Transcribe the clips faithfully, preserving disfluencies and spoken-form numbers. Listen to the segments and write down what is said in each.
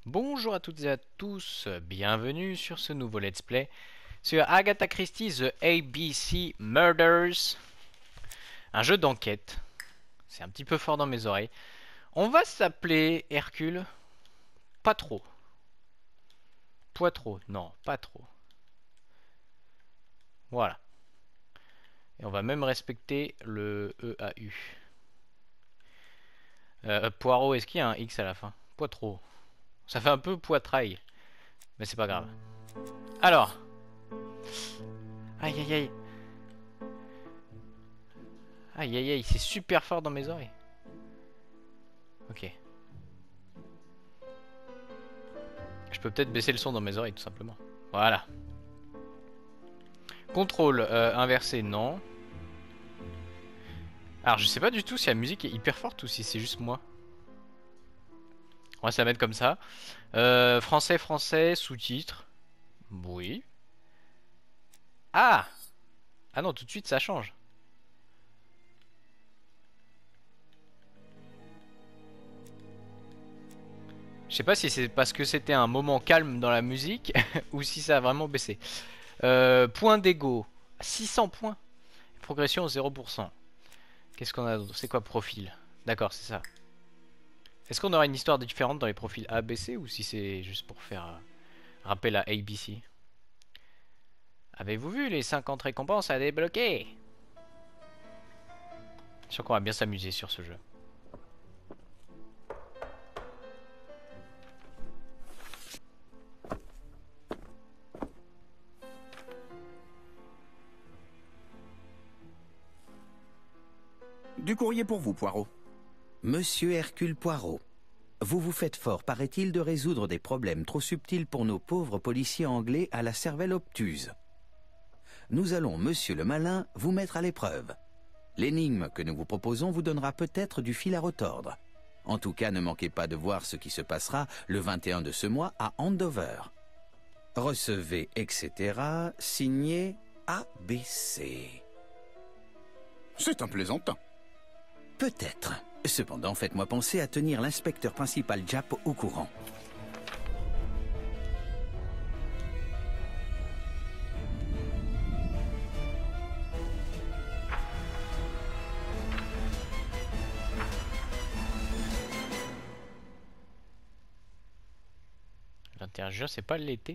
Bonjour à toutes et à tous, bienvenue sur ce nouveau let's play sur Agatha Christie The A B C Murders, un jeu d'enquête. C'est un petit peu fort dans mes oreilles. On va s'appeler Hercule. Pas trop. Poitreau, non, pas trop. Voilà. Et on va même respecter le E A U. Euh, Poirot, est-ce qu'il y a un X à la fin? Poitreau. Ça fait un peu poitrail, mais c'est pas grave. Alors. Aïe aïe aïe. Aïe aïe aïe, c'est super fort dans mes oreilles. Ok. Je peux peut-être baisser le son dans mes oreilles tout simplement. Voilà. Contrôle euh, inversé, non. Alors je sais pas du tout si la musique est hyper forte ou si c'est juste moi. On va se la mettre comme ça. Euh, français, français, sous-titres. Oui. Ah. Ah non, tout de suite ça change. Je sais pas si c'est parce que c'était un moment calme dans la musique ou si ça a vraiment baissé. Euh, point d'ego. six cents points. Progression zéro pour cent. Qu'est-ce qu'on a d'autre? C'est quoi profil? D'accord, c'est ça. Est-ce qu'on aura une histoire différente dans les profils A, B, C ou si c'est juste pour faire euh, rappel à A B C? Avez-vous vu les cinquante récompenses à débloquer? Je suis sûr qu'on va bien s'amuser sur ce jeu. Du courrier pour vous, Poirot. Monsieur Hercule Poirot, vous vous faites fort, paraît-il, de résoudre des problèmes trop subtils pour nos pauvres policiers anglais à la cervelle obtuse. Nous allons, monsieur le malin, vous mettre à l'épreuve. L'énigme que nous vous proposons vous donnera peut-être du fil à retordre. En tout cas, ne manquez pas de voir ce qui se passera le vingt et un de ce mois à Andover. Recevez, et cetera, signé A B C. C'est un plaisantin. Peut-être. Cependant, faites-moi penser à tenir l'inspecteur principal Japp au courant. vingt et un juin, c'est pas l'été?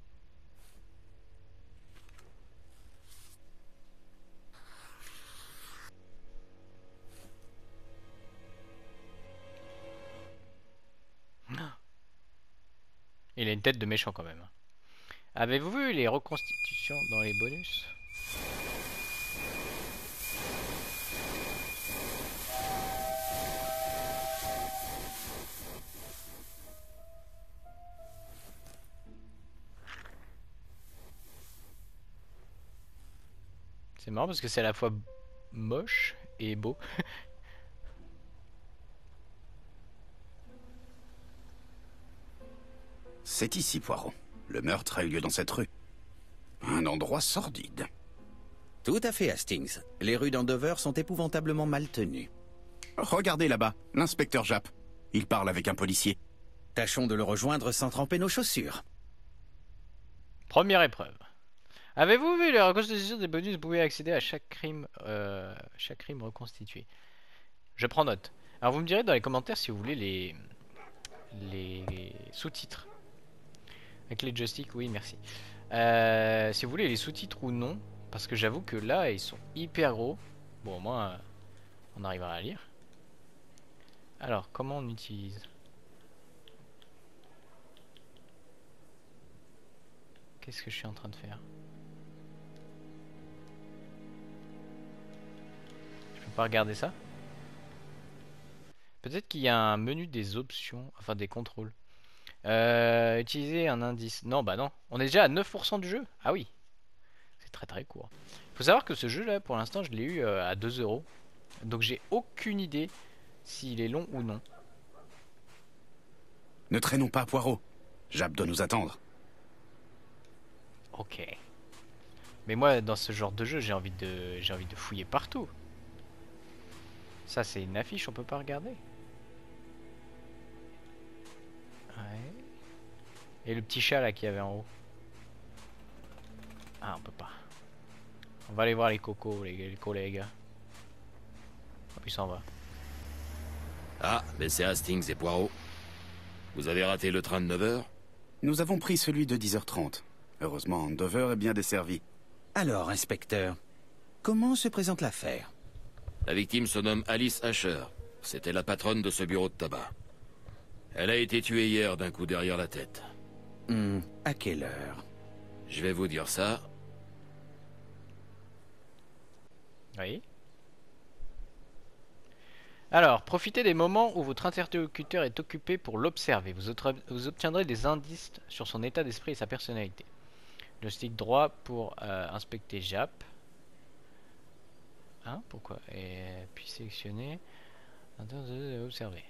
Il a une tête de méchant quand même. Avez-vous vu les reconstitutions dans les bonus? C'est marrant parce que c'est à la fois moche et beau. C'est ici, Poirot. Le meurtre a eu lieu dans cette rue. Un endroit sordide. Tout à fait, Hastings. Les rues d'Andover sont épouvantablement mal tenues. Regardez là-bas, l'inspecteur Japp. Il parle avec un policier. Tâchons de le rejoindre sans tremper nos chaussures. Première épreuve. Avez-vous vu les reconstitutions des bonus? Vous pouvez accéder à chaque crime, euh, chaque crime reconstitué. Je prends note. Alors vous me direz dans les commentaires si vous voulez les, les sous-titres. Avec les joysticks, oui, merci. Euh, si vous voulez les sous-titres ou non, parce que j'avoue que là, ils sont hyper gros. Bon, au moins, euh, on arrivera à lire. Alors, comment on utilise? Qu'est-ce que je suis en train de faire? Je peux pas regarder ça? Peut-être qu'il y a un menu des options, enfin des contrôles. Euh, utiliser un indice. Non, bah non. On est déjà à neuf pour cent du jeu. Ah oui. C'est très très court. Faut savoir que ce jeu là, pour l'instant, je l'ai eu euh, à deux euros. Donc j'ai aucune idée s'il est long ou non. Ne traînons pas, Poirot. Japp doit nous attendre. Ok. Mais moi, dans ce genre de jeu, j'ai envie de, j'ai envie de fouiller partout. Ça, c'est une affiche, on peut pas regarder. Ouais. Et le petit chat là qu'il y avait en haut. Ah, on peut pas. On va aller voir les cocos, les, les collègues. Oh, puis il s'en va. Ah, mais c'est Hastings et Poirot. Vous avez raté le train de neuf heures? Nous avons pris celui de dix heures trente. Heureusement, Dover est bien desservi. Alors, inspecteur, comment se présente l'affaire? La victime se nomme Alice Asher. C'était la patronne de ce bureau de tabac. Elle a été tuée hier d'un coup derrière la tête. Hmm, à quelle heure? Je vais vous dire ça. Oui. Alors, profitez des moments où votre interlocuteur est occupé pour l'observer. Vous, vous obtiendrez des indices sur son état d'esprit et sa personnalité. Le stick droit pour euh, inspecter Jap. Hein, pourquoi? Et puis sélectionner. Observer.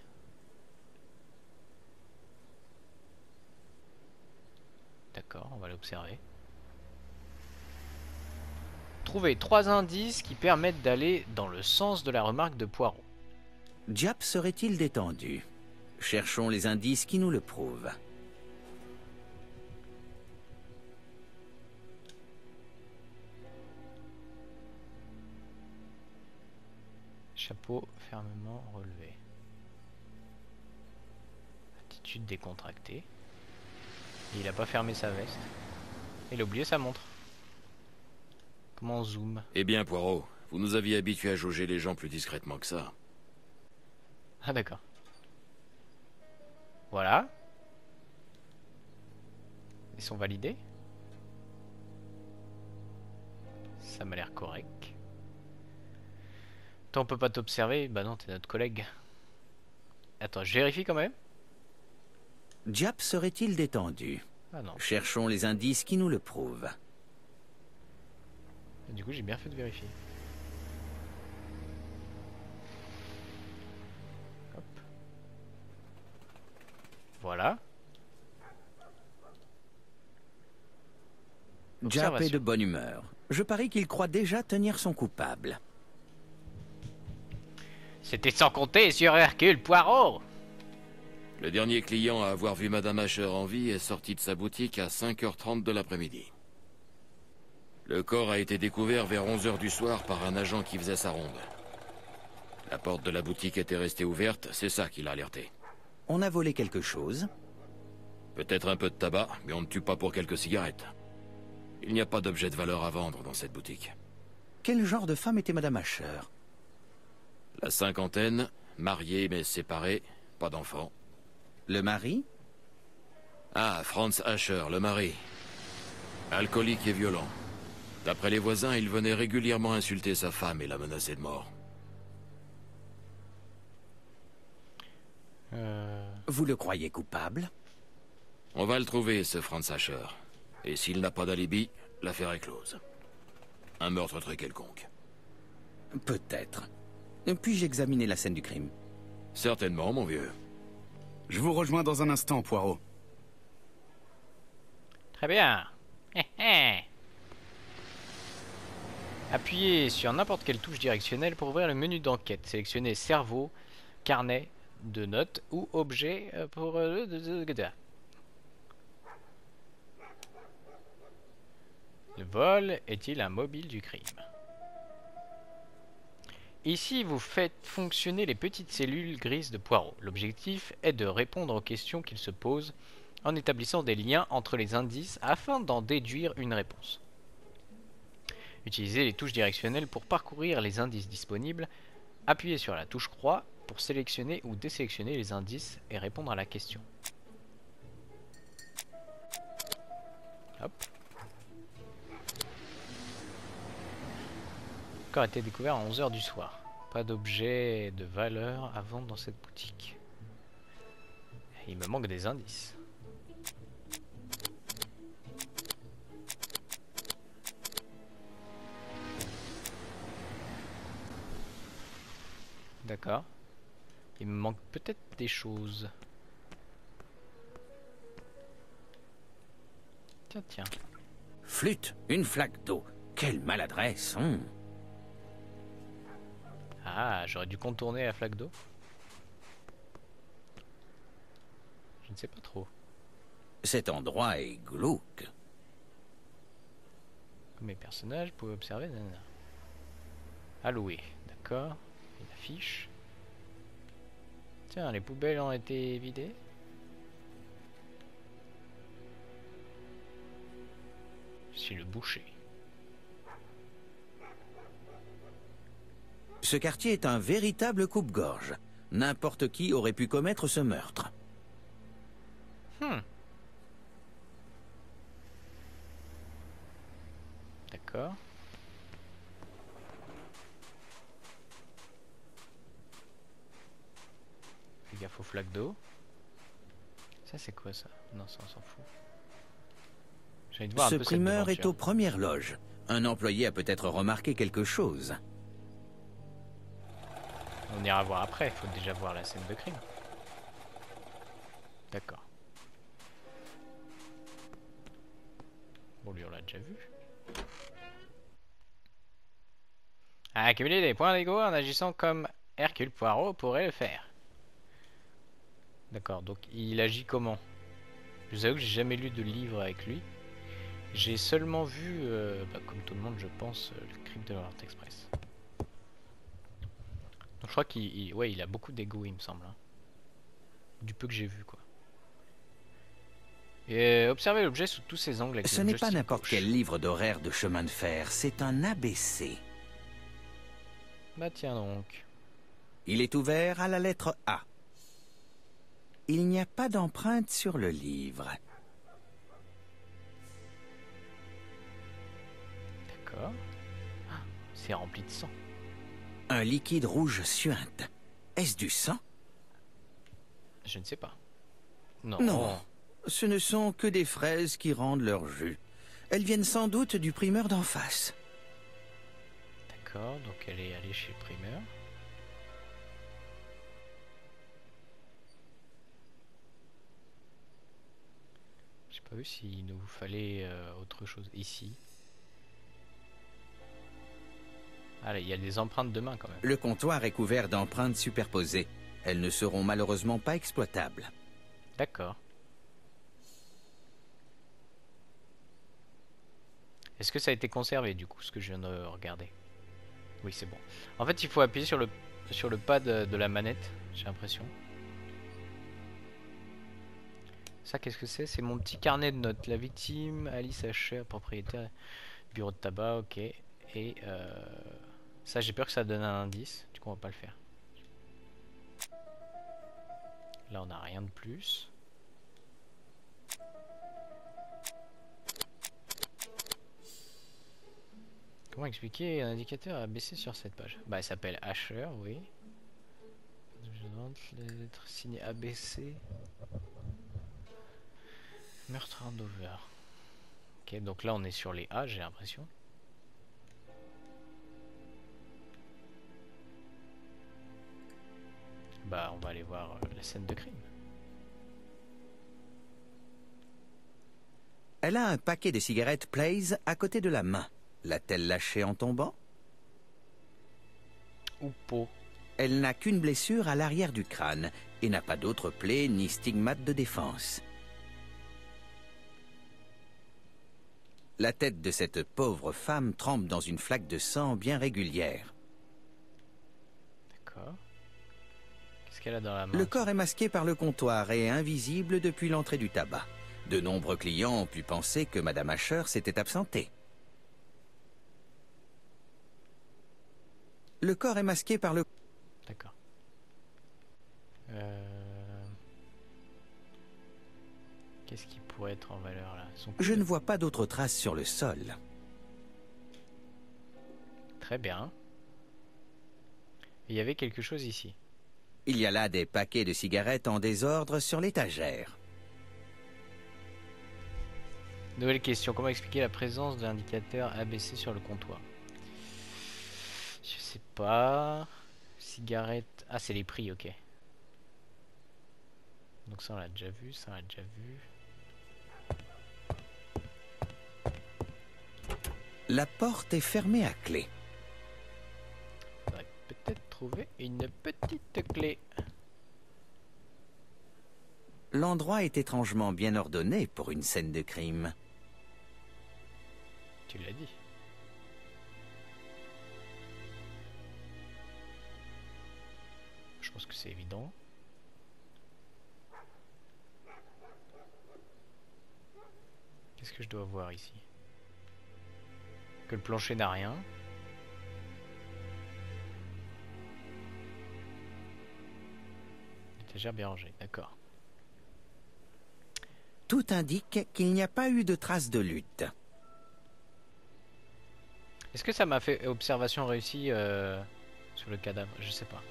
D'accord, on va l'observer. Trouvez trois indices qui permettent d'aller dans le sens de la remarque de Poirot. Jap serait-il détendu? Cherchons les indices qui nous le prouvent. Chapeau fermement relevé. Attitude décontractée. Et il a pas fermé sa veste. Il a oublié sa montre. Comment on zoome? Eh bien, Poirot, vous nous aviez habitués à jauger les gens plus discrètement que ça. Ah d'accord. Voilà. Ils sont validés. Ça m'a l'air correct. Toi on peut pas t'observer. Bah non, t'es notre collègue. Attends, je vérifie quand même. Jap serait-il détendu? Ah non. Cherchons les indices qui nous le prouvent. Du coup j'ai bien fait de vérifier. Hop. Voilà. Jap est de bonne humeur. Je parie qu'il croit déjà tenir son coupable. C'était sans compter sur Hercule Poirot. Le dernier client à avoir vu Madame Asher en vie est sorti de sa boutique à cinq heures trente de l'après-midi. Le corps a été découvert vers onze heures du soir par un agent qui faisait sa ronde. La porte de la boutique était restée ouverte, c'est ça qui l'a alerté. On a volé quelque chose? Peut-être un peu de tabac, mais on ne tue pas pour quelques cigarettes. Il n'y a pas d'objet de valeur à vendre dans cette boutique. Quel genre de femme était Madame Asher? La cinquantaine, mariée mais séparée, pas d'enfant. Le mari? Ah, Franz Asher, le mari. Alcoolique et violent. D'après les voisins, il venait régulièrement insulter sa femme et la menacer de mort. Euh... Vous le croyez coupable? On va le trouver, ce Franz Asher. Et s'il n'a pas d'alibi, l'affaire est close. Un meurtre très quelconque. Peut-être. Puis-je examiner la scène du crime? Certainement, mon vieux. Je vous rejoins dans un instant, Poirot. Très bien. Appuyez sur n'importe quelle touche directionnelle pour ouvrir le menu d'enquête. Sélectionnez cerveau, carnet de notes ou objet pour... Le vol est-il un mobile du crime? Ici, vous faites fonctionner les petites cellules grises de Poirot. L'objectif est de répondre aux questions qu'il se pose en établissant des liens entre les indices afin d'en déduire une réponse. Utilisez les touches directionnelles pour parcourir les indices disponibles. Appuyez sur la touche croix pour sélectionner ou désélectionner les indices et répondre à la question. Hop. Le corps a été découvert à onze heures du soir. Pas d'objet de valeur à vendre dans cette boutique. Il me manque des indices. D'accord. Il me manque peut-être des choses. Tiens, tiens. Flûte, une flaque d'eau. Quelle maladresse, hein? Ah, j'aurais dû contourner la flaque d'eau. Je ne sais pas trop. Cet endroit est glauque. Comme mes personnages, vous pouvez observer. Nanana. Alloué, d'accord. Une affiche. Tiens, les poubelles ont été vidées. Je suis le boucher. Ce quartier est un véritable coupe-gorge. N'importe qui aurait pu commettre ce meurtre. Hmm. D'accord. Fais gaffe aux flaques d'eau. Ça c'est quoi ça? Non, ça on s'en fout. J'ai envie de voir Ce un peu cette primeur est devanture. aux premières loges. Un employé a peut-être remarqué quelque chose. On ira voir après, il faut déjà voir la scène de crime. D'accord. Bon, lui on l'a déjà vu. Accumuler des points d'ego en agissant comme Hercule Poirot pourrait le faire. D'accord, donc il agit comment? Je vous avoue que j'ai jamais lu de livre avec lui. J'ai seulement vu, euh, bah, comme tout le monde je pense, euh, le crime de l'Orient Express. Donc je crois qu'il il- ouais, il a beaucoup d'ego il me semble. Hein. Du peu que j'ai vu quoi. Et euh, observez l'objet sous tous ses angles. Avec Ce le n'est joystick pas n'importe gauche. quel livre d'horaire de chemin de fer, c'est un A B C. Bah tiens donc. Il est ouvert à la lettre A. Il n'y a pas d'empreinte sur le livre. D'accord. Ah, c'est rempli de sang. Un liquide rouge suinte. Est-ce du sang? Je ne sais pas. Non. Non, ce ne sont que des fraises qui rendent leur jus. Elles viennent sans doute du primeur d'en face. D'accord, donc elle est allée chez le primeur. J'ai pas vu s'il nous fallait euh, autre chose ici. Ah là, il y a des empreintes de main quand même. Le comptoir est couvert d'empreintes superposées. Elles ne seront malheureusement pas exploitables. D'accord. Est-ce que ça a été conservé du coup, ce que je viens de regarder? Oui, c'est bon. En fait, il faut appuyer sur le, sur le pad de, de la manette, j'ai l'impression. Ça, qu'est-ce que c'est? C'est mon petit carnet de notes. La victime, Alice Asher, propriétaire, bureau de tabac, ok. Et euh, ça, j'ai peur que ça donne un indice. Du coup, on va pas le faire. Là, on n'a rien de plus. Comment expliquer un indicateur A B C sur cette page? Bah, il s'appelle Asher, oui. Je rentre les lettres signées A B C. Meurtre handover. Ok, donc là on est sur les A, j'ai l'impression. Bah, on va aller voir euh, la scène de crime. Elle a un paquet de cigarettes Blaze à côté de la main. L'a-t-elle lâché en tombant? Ou pot. Elle n'a qu'une blessure à l'arrière du crâne et n'a pas d'autres plaies ni stigmates de défense. La tête de cette pauvre femme trempe dans une flaque de sang bien régulière. D'accord. Qu'est-ce qu'elle a dans la main? Le corps est masqué par le comptoir et invisible depuis l'entrée du tabac. De nombreux clients ont pu penser que Madame Asher s'était absentée. Le corps est masqué par le... D'accord. Euh... Qu'est-ce qui pourrait être en valeur là? Son Je coude. ne vois pas d'autres traces sur le sol. Très bien. Il y avait quelque chose ici. Il y a là des paquets de cigarettes en désordre sur l'étagère. Nouvelle question. Comment expliquer la présence de l'indicateur A B C sur le comptoir? Je sais pas. Cigarette. Ah, c'est les prix, ok. Donc ça, on l'a déjà vu. Ça, on l'a déjà vu. La porte est fermée à clé. Faudrait peut-être trouver une petite clé. L'endroit est étrangement bien ordonné pour une scène de crime. Tu l'as dit. Je pense que c'est évident. Qu'est-ce que je dois voir ici? Que le plancher n'a rien. Étagère bien rangée, d'accord. Tout indique qu'il n'y a pas eu de traces de lutte. Est-ce que ça m'a fait observation réussie euh, sur le cadavre? Je sais pas.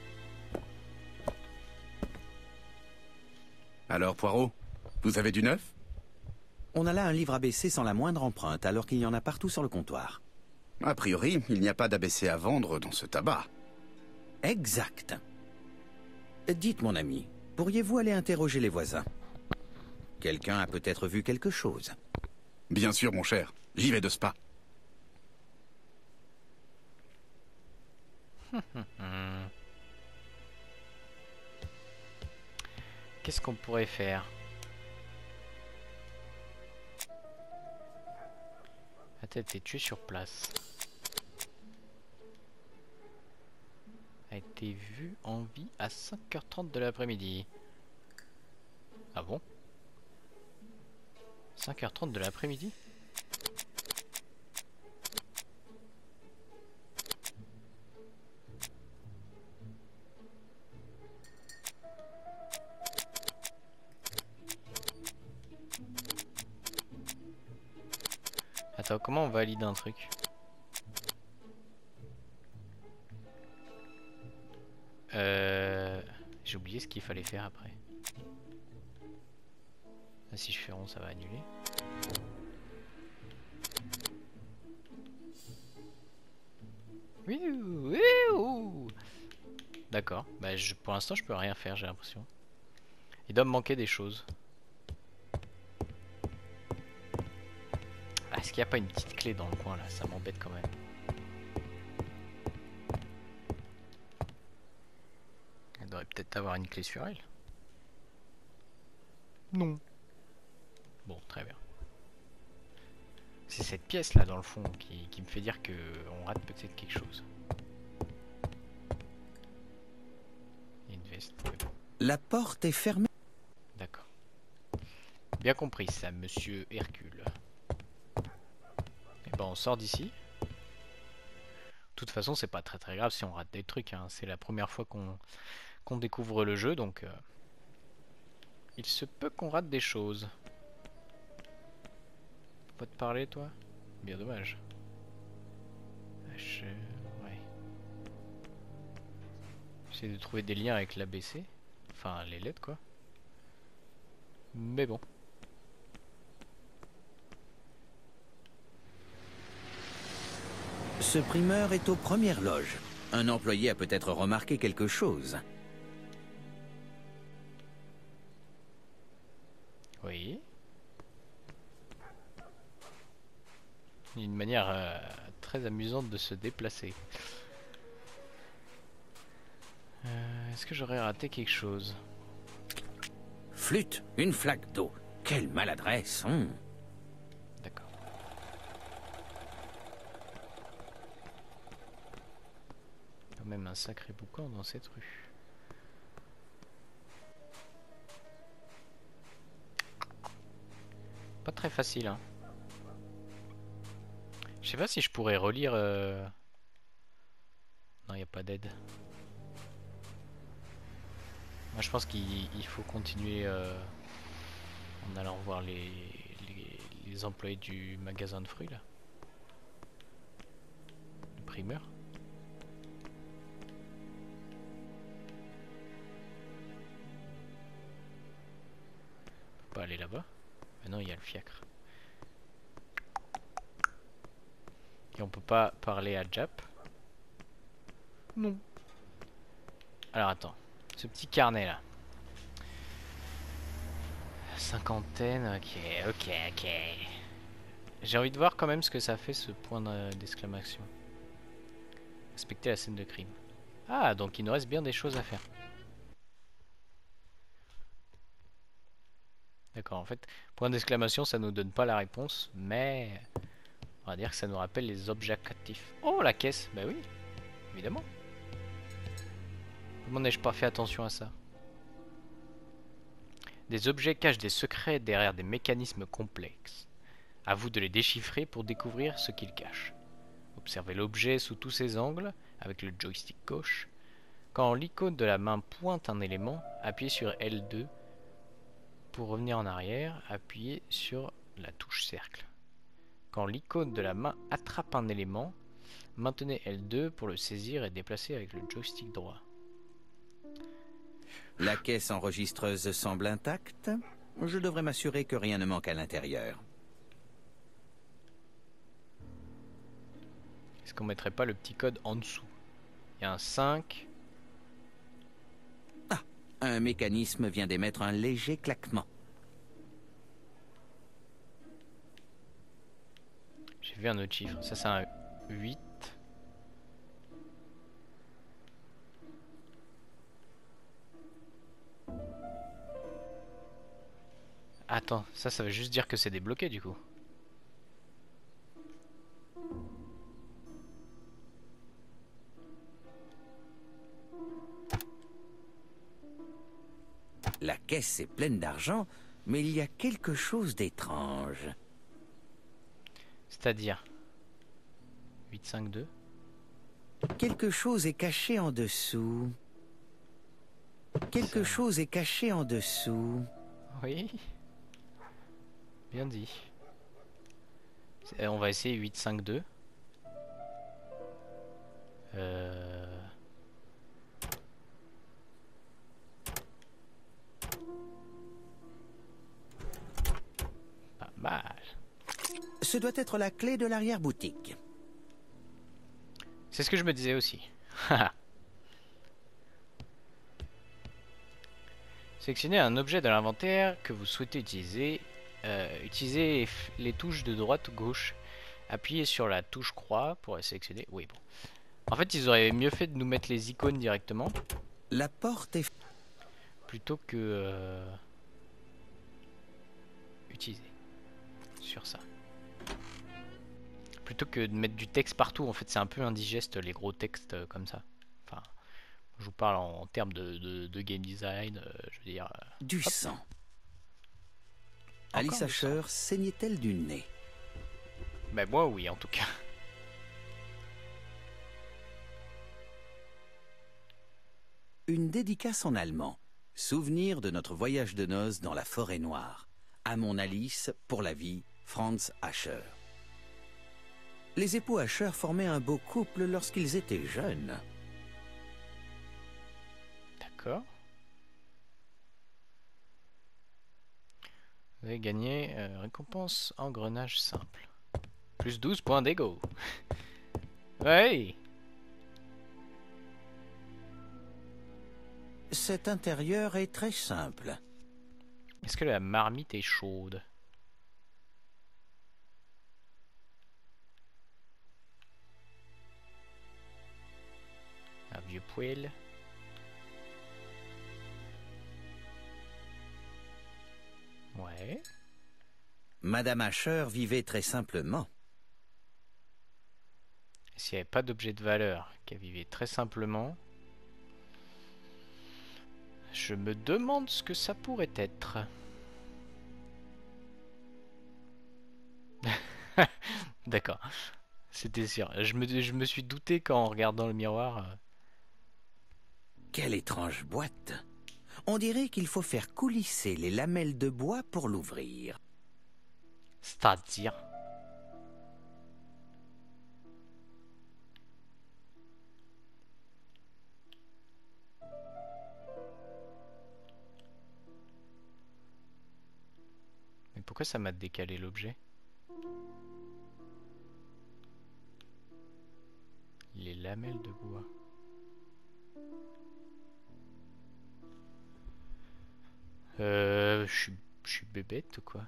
Alors, Poirot, vous avez du neuf? On a là un livre A B C sans la moindre empreinte, alors qu'il y en a partout sur le comptoir. A priori, il n'y a pas d'A B C à vendre dans ce tabac. Exact. Dites, mon ami, pourriez-vous aller interroger les voisins? Quelqu'un a peut-être vu quelque chose. Bien sûr, mon cher. J'y vais de ce pas. Qu'est-ce qu'on pourrait faire? La tête est tuée sur place. A été vue en vie à cinq heures trente de l'après-midi. Ah bon? cinq heures trente de l'après-midi? Attends, comment on valide un truc? Euh... J'ai oublié ce qu'il fallait faire après. Ah, si je fais rond, ça va annuler. Oui, oui, oui. D'accord. Bah, je, pour l'instant, je peux rien faire, j'ai l'impression. Il doit me manquer des choses. Ah, est-ce qu'il n'y a pas une petite clé dans le coin là? Ça m'embête quand même. Elle devrait peut-être avoir une clé sur elle. Non. Bon, très bien. C'est cette pièce là dans le fond qui, qui me fait dire que on rate peut-être quelque chose. Il y a une veste. La porte est fermée. D'accord. Bien compris ça, monsieur Hercule. Et ben on sort d'ici. De toute façon, c'est pas très très grave si on rate des trucs. Hein. C'est la première fois qu'on qu'on découvre le jeu, donc euh, il se peut qu'on rate des choses. Pas te parler, toi? Bien dommage. Je... Ouais. J'essaie de trouver des liens avec l'A B C. Enfin, les lettres, quoi. Mais bon. Ce primeur est aux premières loges. Un employé a peut-être remarqué quelque chose. Oui. Une manière euh, très amusante de se déplacer. Euh, Est-ce que j'aurais raté quelque chose? Flûte, une flaque d'eau. Quelle maladresse, hein? D'accord. Quand même un sacré boucan dans cette rue. Pas très facile, hein. Je sais pas si je pourrais relire... Euh... Non, il n'y a pas d'aide. Moi, je pense qu'il faut continuer euh, en allant voir les, les, les employés du magasin de fruits, là. Le primeur. On peut pas aller là-bas. Mais non, il y a le fiacre. Et on peut pas parler à Jap. Non. Alors attends. Ce petit carnet là. Cinquantaine, ok, ok, ok. J'ai envie de voir quand même ce que ça fait ce point d'exclamation. Inspecter la scène de crime. Ah, donc il nous reste bien des choses à faire. d'accord. En fait, point d'exclamation, ça nous donne pas la réponse, mais on va dire que ça nous rappelle les objectifs. Oh, la caisse. Bah oui, évidemment. Comment n'ai-je pas fait attention à ça? Des objets cachent des secrets derrière des mécanismes complexes. À vous de les déchiffrer pour découvrir ce qu'ils cachent. Observez l'objet sous tous ses angles avec le joystick gauche. Quand l'icône de la main pointe un élément, appuyez sur L deux. Pour revenir en arrière, appuyez sur la touche cercle. Quand l'icône de la main attrape un élément, maintenez L deux pour le saisir et déplacer avec le joystick droit. La caisse enregistreuse semble intacte. Je devrais m'assurer que rien ne manque à l'intérieur. Est-ce qu'on mettrait pas le petit code en dessous? Il y a un cinq. Ah, un mécanisme vient d'émettre un léger claquement. J'ai vu un autre chiffre. Ça, c'est un huit. Attends, ça, ça veut juste dire que c'est débloqué du coup. La caisse est pleine d'argent, mais il y a quelque chose d'étrange. C'est-à-dire huit cinq deux. Quelque chose est caché en dessous. Quelque Ça... chose est caché en dessous. Oui. Bien dit. On va essayer huit cinq deux. Euh... Pas mal. Ce doit être la clé de l'arrière-boutique. C'est ce que je me disais aussi. Sélectionnez un objet de l'inventaire que vous souhaitez utiliser. Euh, utilisez les touches de droite ou gauche. Appuyez sur la touche croix pour la sélectionner. Oui, bon. En fait, ils auraient mieux fait de nous mettre les icônes directement. La porte est... Plutôt que... Euh, utiliser. Sur ça. Plutôt que de mettre du texte partout. En fait, c'est un peu indigeste, les gros textes euh, comme ça. Enfin, je vous parle en, en termes de, de, de game design. Euh, je veux dire... Euh, du hop. sang. Encore Alice du Asher sang. saignait-elle du nez? Ben moi, oui, en tout cas. Une dédicace en allemand. Souvenir de notre voyage de noces dans la forêt noire. À mon Alice, pour la vie, Franz Asher. Les époux Asher formaient un beau couple lorsqu'ils étaient jeunes. D'accord. Vous avez gagné euh, récompense engrenage simple. Plus douze points d'ego. Ouais. Cet intérieur est très simple. Est-ce que la marmite est chaude? Un vieux poêle. Ouais. Madame Asher vivait très simplement. Et s'il n'y avait pas d'objet de valeur, qu'elle vivait très simplement, je me demande ce que ça pourrait être. D'accord. C'était sûr. Je me, je me suis douté qu'en regardant le miroir... euh, Quelle étrange boîte. On dirait qu'il faut faire coulisser les lamelles de bois pour l'ouvrir. C'est-à-dire... Mais pourquoi ça m'a décalé l'objet? Les lamelles de bois. Euh... Je suis... Je suis bébête ou quoi?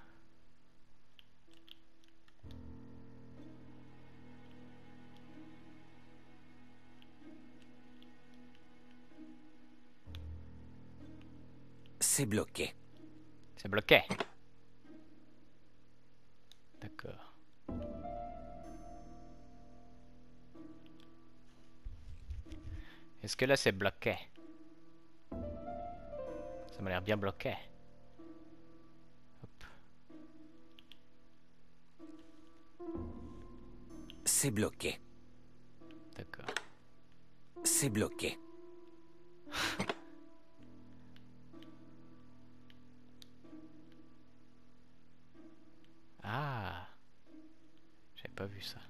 C'est bloqué. C'est bloqué. Est-ce que là c'est bloqué? Ça m'a l'air bien bloqué. Hop. C'est bloqué. D'accord. C'est bloqué. Ah, j'avais pas vu ça.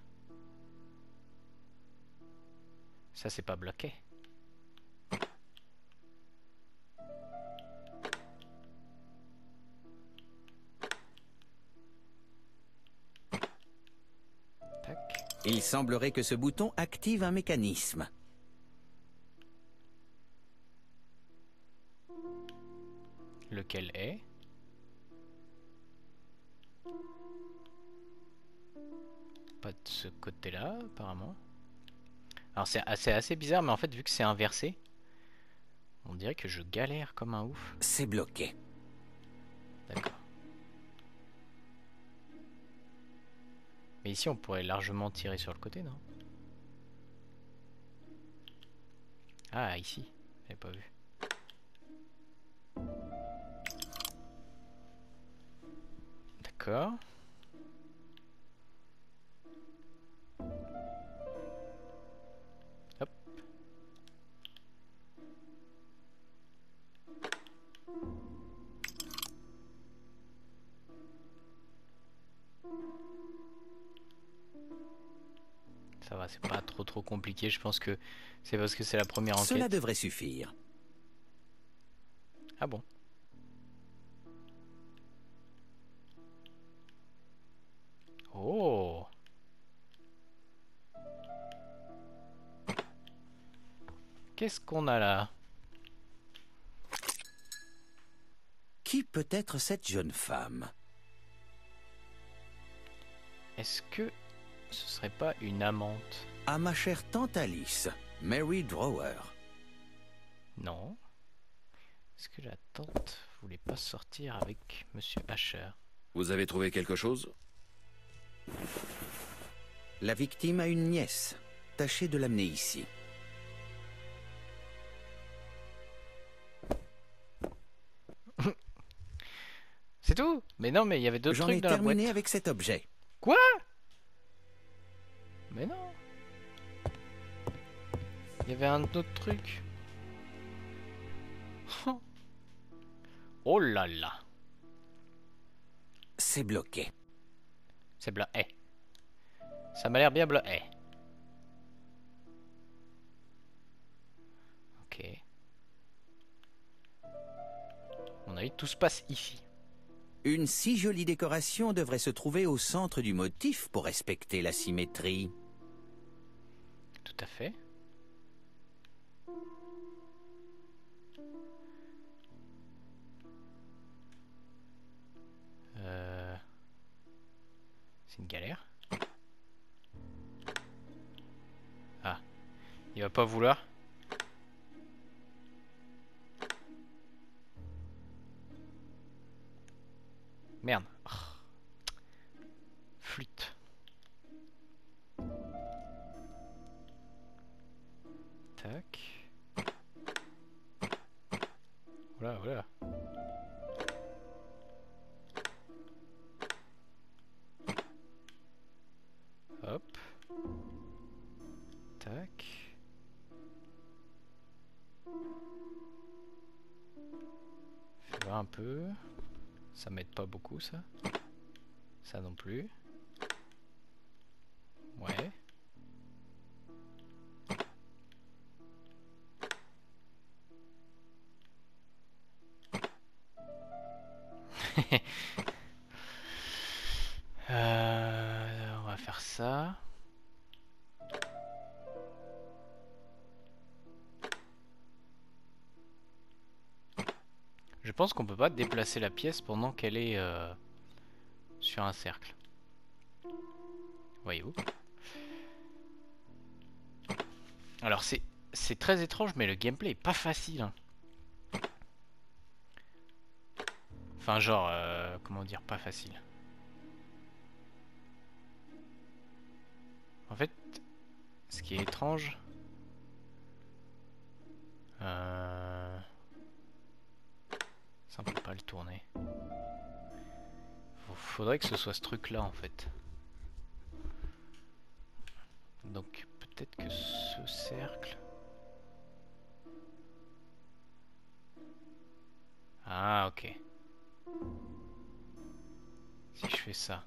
Ça c'est pas bloqué. Tac. Il semblerait que ce bouton active un mécanisme. Lequel est? Pas de ce côté-là, apparemment. Alors c'est assez, assez bizarre, mais en fait, vu que c'est inversé, on dirait que je galère comme un ouf. C'est bloqué. D'accord. Mais ici, on pourrait largement tirer sur le côté, non? Ah, ici. J'avais pas vu. D'accord. Hop. Ça va, c'est pas trop trop compliqué. Je pense que c'est parce que c'est la première enquête. Cela devrait suffire. Ah bon? Oh! Qu'est-ce qu'on a là? Qui peut être cette jeune femme? Est-ce que ce serait pas une amante? À ma chère tante Alice, Mary Drower. Non. Est-ce que la tante voulait pas sortir avec Monsieur Asher? Vous avez trouvé quelque chose? La victime a une nièce. Tâchez de l'amener ici. C'est tout? Mais non, mais il y avait d'autres J'en ai trucs dans la boîte. terminé avec cet objet. Quoi? Mais non. Il y avait un autre truc. Oh là là. C'est bloqué. C'est bloqué. Ça m'a l'air bien bloqué. Ok. À mon avis, tout se passe ici. Une si jolie décoration devrait se trouver au centre du motif pour respecter la symétrie. Tout à fait. Euh... C'est une galère. Ah. Il va pas vouloir. Merde. Oh. Flûte. Tac. Voilà, voilà. Hop. Tac. Fais voir un peu. Ça m'aide pas beaucoup, ça. Ça non plus. Ouais. euh, on va faire ça. Je pense qu'on peut pas déplacer la pièce pendant qu'elle est euh, sur un cercle. Voyez-vous? Alors c'est c'est très étrange, mais le gameplay est pas facile. Hein. Enfin genre, euh, comment dire, pas facile. En fait, ce qui est étrange, Euh... Ça on peut pas le tourner. Faudrait que ce soit ce truc là en fait. Donc peut-être que ce cercle... Ah ok. Si je fais ça.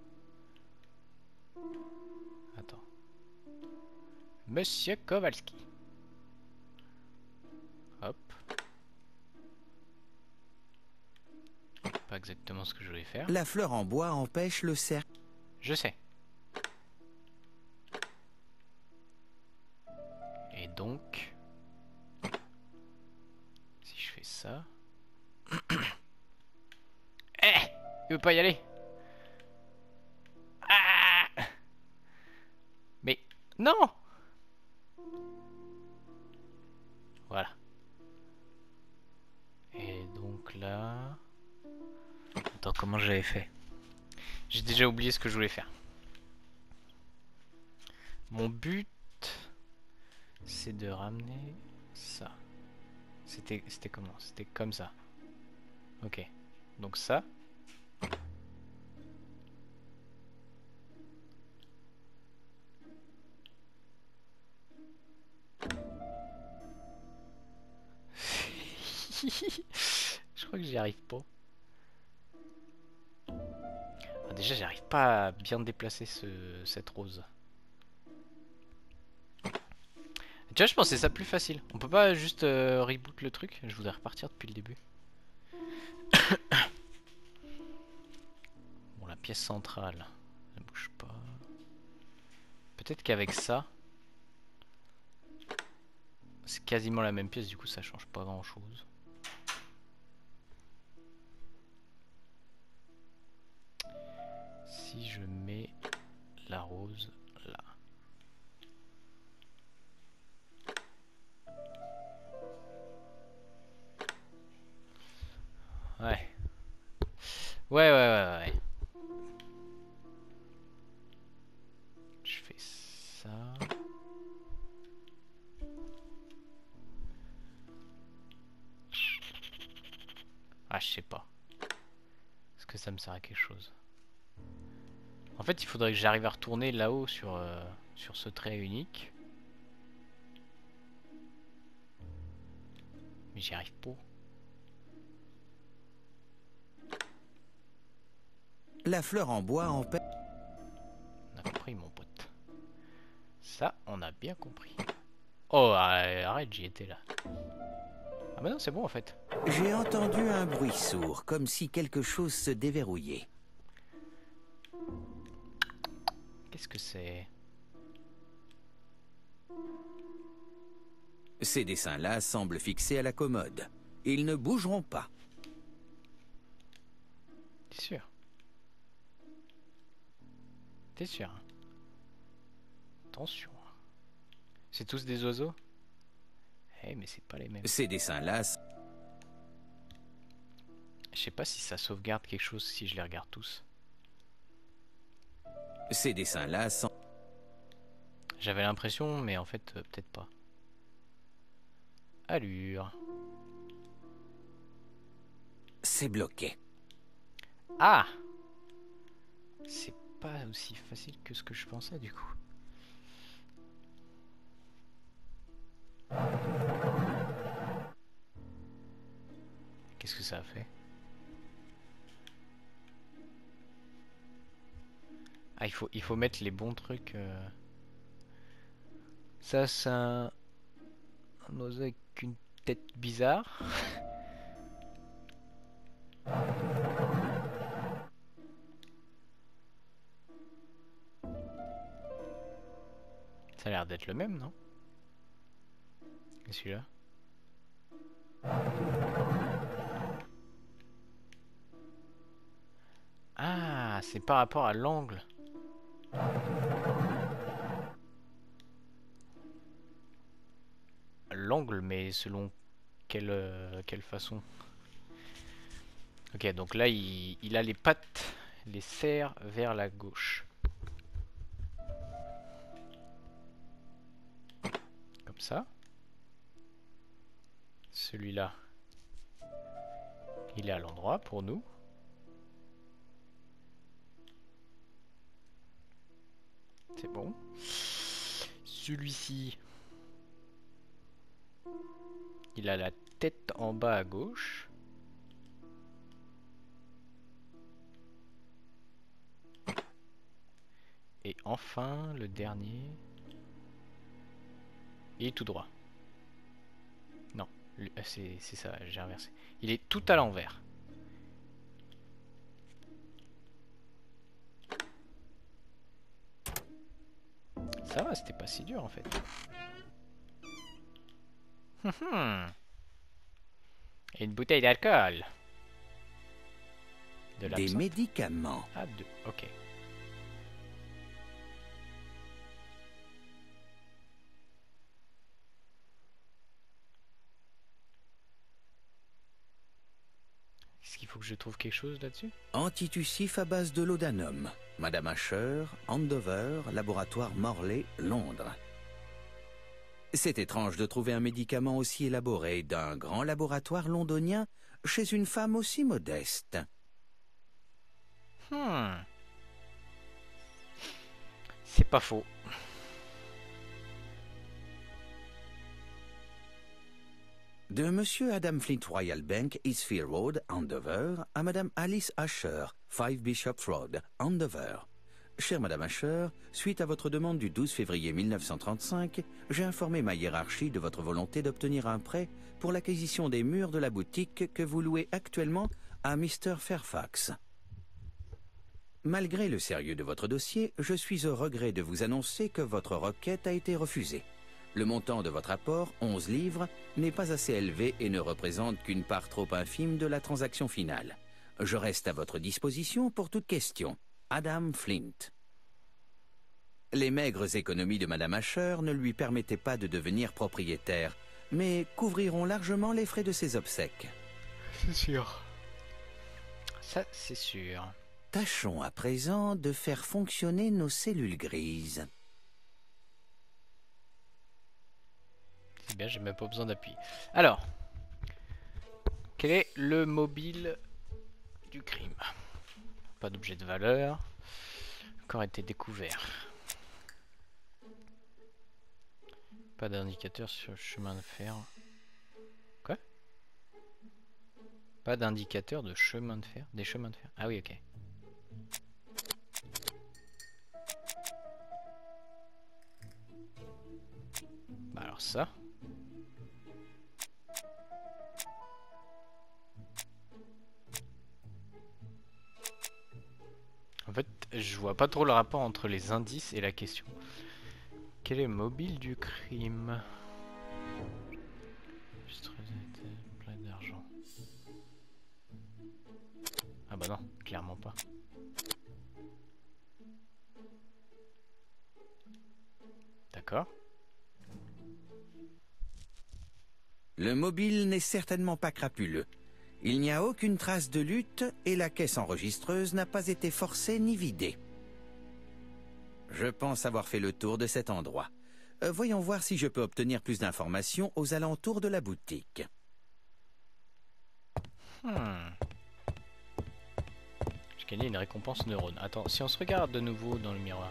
Attends. Monsieur Kowalski. Hop. Pas exactement ce que je voulais faire. La fleur en bois empêche le cercle. Je sais. Et donc... Si je fais ça... Eh, il veut pas y aller. Ah, mais non. Voilà. Et donc là... Attends, comment j'avais fait? J'ai déjà oublié ce que je voulais faire. Mon but, c'est de ramener ça. C'était c'était comment? C'était comme ça. Ok. Donc ça. Je crois que j'y arrive pas. Ah, déjà, j'arrive pas à bien déplacer ce, cette rose. Tu vois, je pensais ça plus facile. On peut pas juste euh, reboot le truc? Je voudrais repartir depuis le début. Bon, la pièce centrale, ça bouge pas. Peut-être qu'avec ça, c'est quasiment la même pièce, du coup ça change pas grand chose. Si je mets la rose là. Ouais. Ouais, ouais, ouais, ouais. Je fais ça. Ah, je sais pas. Est-ce que ça me sert à quelque chose? En fait, il faudrait que j'arrive à retourner là-haut sur, euh, sur ce trait unique. Mais j'y arrive pas. La fleur en bois empêche... On a compris, mon pote. Ça, on a bien compris. Oh, arrête, j'y étais là. Ah bah non, c'est bon en fait. J'ai entendu un bruit sourd, comme si quelque chose se déverrouillait. Qu'est-ce que c'est? Ces dessins-là semblent fixés à la commode. Ils ne bougeront pas. T'es sûr? T'es sûr? Hein? Attention. C'est tous des oiseaux? Eh, mais c'est pas les mêmes. Ces dessins-là... Je sais pas si ça sauvegarde quelque chose si je les regarde tous. Ces dessins-là sont... J'avais l'impression, mais en fait, euh, peut-être pas. Allure. C'est bloqué. Ah! C'est pas aussi facile que ce que je pensais, du coup. Qu'est-ce que ça a fait? Ah, il faut, il faut mettre les bons trucs. Euh... Ça, c'est un... un oiseau avec une tête bizarre. Ça a l'air d'être le même, non? Et celui-là? Ah, c'est par rapport à l'angle. L'angle, mais selon quelle, euh, quelle façon? Ok, donc là, il, il a les pattes, les serre vers la gauche. Comme ça. Celui-là, il est à l'endroit pour nous. C'est bon. Celui-ci, il a la tête en bas à gauche. Et enfin, le dernier, il est tout droit. Non, c'est ça, j'ai inversé. Il est tout à l'envers. Ça va, c'était pas si dur en fait. Et une bouteille d'alcool. De Des médicaments. Ah, deux, ok. Est-ce qu'il faut que je trouve quelque chose là-dessus? Antitussif à base de laudanum. Madame Asher, Andover, laboratoire Morley, Londres. C'est étrange de trouver un médicament aussi élaboré d'un grand laboratoire londonien chez une femme aussi modeste. Hmm. C'est pas faux. De Monsieur Adam Flint Royal Bank, Eastfield Road, Andover, à Madame Alice Asher, cinq Bishop Road, Andover. Chère Madame Asher, suite à votre demande du douze février mille neuf cent trente-cinq, j'ai informé ma hiérarchie de votre volonté d'obtenir un prêt pour l'acquisition des murs de la boutique que vous louez actuellement à Mister Fairfax. Malgré le sérieux de votre dossier, je suis au regret de vous annoncer que votre requête a été refusée. Le montant de votre apport, onze livres, n'est pas assez élevé et ne représente qu'une part trop infime de la transaction finale. Je reste à votre disposition pour toute question. Adam Flint. Les maigres économies de Madame Asher ne lui permettaient pas de devenir propriétaire, mais couvriront largement les frais de ses obsèques. C'est sûr. Ça, c'est sûr. Tâchons à présent de faire fonctionner nos cellules grises. C'est bien, j'ai même pas besoin d'appui. Alors, quel est le mobile du crime? Pas d'objet de valeur. Encore été découvert. Pas d'indicateur sur le chemin de fer. Quoi? Pas d'indicateur de chemin de fer? Des chemins de fer? Ah oui, ok. Bah alors ça. En fait, je vois pas trop le rapport entre les indices et la question. Quel est le mobile du crime? Juste plein d'argent. Ah bah non, clairement pas. D'accord. Le mobile n'est certainement pas crapuleux. Il n'y a aucune trace de lutte et la caisse enregistreuse n'a pas été forcée ni vidée. Je pense avoir fait le tour de cet endroit. Euh, voyons voir si je peux obtenir plus d'informations aux alentours de la boutique. Hmm. J'ai gagné une récompense neurone. Attends, si on se regarde de nouveau dans le miroir.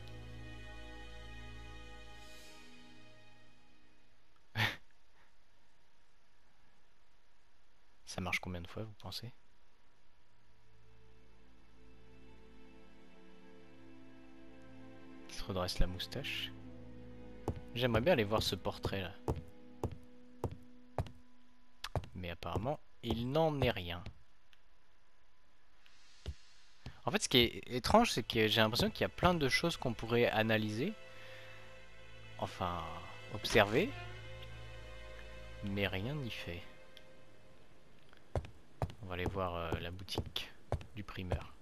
Ça marche combien de fois, vous pensez? Il se redresse la moustache. J'aimerais bien aller voir ce portrait là. Mais apparemment, il n'en est rien. En fait, ce qui est étrange, c'est que j'ai l'impression qu'il y a plein de choses qu'on pourrait analyser. Enfin, observer. Mais rien n'y fait. On va aller voir euh, la boutique du primeur.